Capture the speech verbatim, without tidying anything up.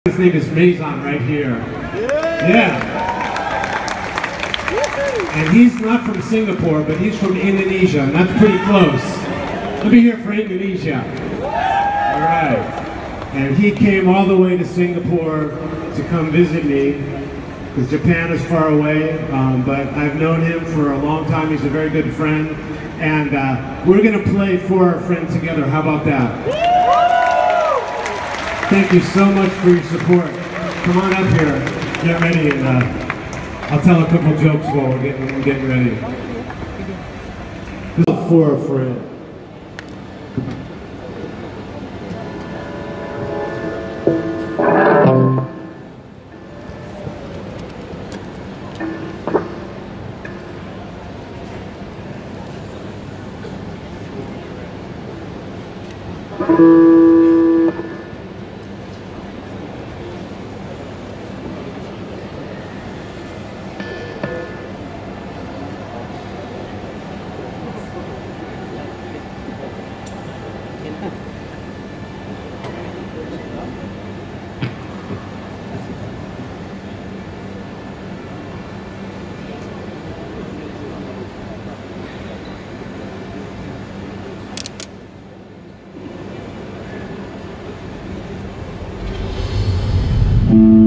His name is Mayzan right here. Yeah. And he's not from Singapore, but he's from Indonesia, and that's pretty close. Let me hear for Indonesia. All right. And he came all the way to Singapore to come visit me, because Japan is far away, um, but I've known him for a long time. He's a very good friend. And uh, we're going to play For Our Friend together. How about that? Thank you so much for your support. Come on up here, get ready, and uh, I'll tell a couple jokes while we're getting, getting ready. This is For a Friend. Mm-hmm.